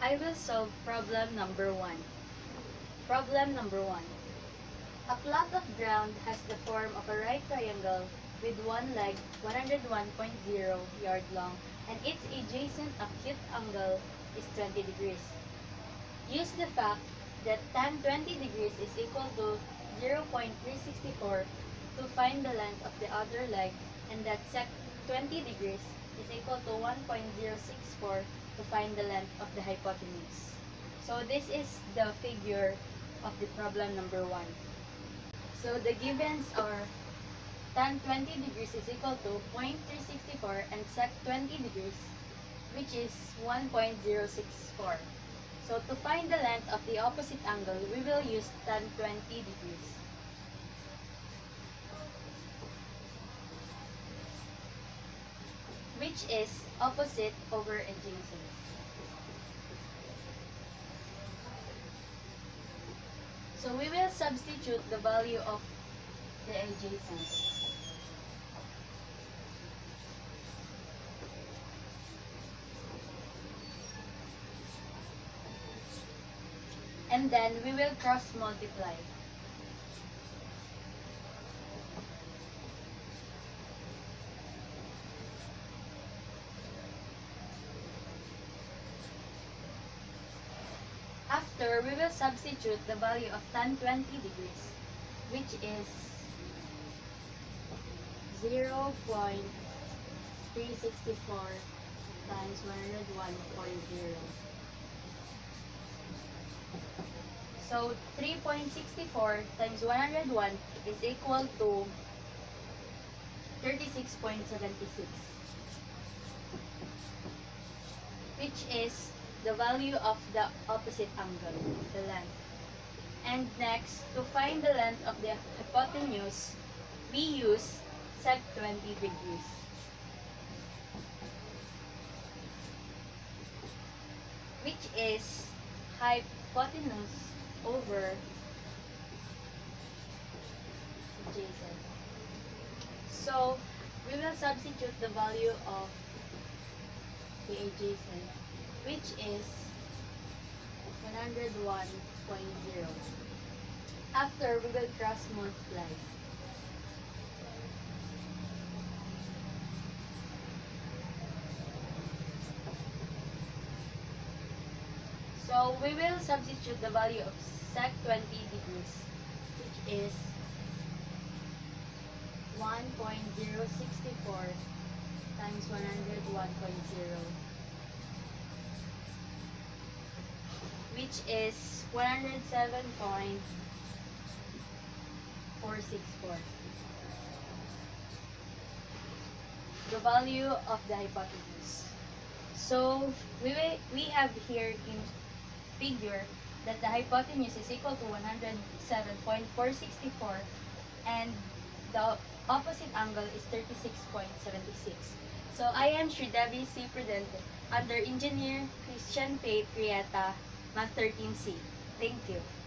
I will solve problem number 1. Problem number 1. A plot of ground has the form of a right triangle with one leg 101.0 yard long and its adjacent acute angle is 20 degrees. Use the fact that tan 20 degrees is equal to 0.364 to find the length of the other leg and that sec 20 degrees is equal to 1.064 to find the length of the hypotenuse. So this is the figure of the problem number 1. So the givens are tan 20 degrees is equal to 0.364 and sec 20 degrees, which is 1.064. So to find the length of the opposite angle, we will use tan 20 degrees. Which is opposite over adjacent. So we will substitute the value of the adjacent. And then we will cross multiply. After, we will substitute the value of tan 20 degrees, which is 0.364 times 101.0. So 3.64 times 101 is equal to 36.76, which is the value of the opposite angle, the length. And next, to find the length of the hypotenuse, we use sec 20 degrees. Which is hypotenuse over adjacent. So, we will substitute the value of the adjacent, which is 101.0. After, we will cross multiply. So, we will substitute the value of sec 20 degrees, which is 1.064 times 101.0, which is 107.464. The value of the hypotenuse. So we have here in figure that the hypotenuse is equal to 107.464 and the opposite angle is 36.76. So I am Sridevi C. Prudente under Engineer Christian Faith Rieta, Math 13C. Thank you.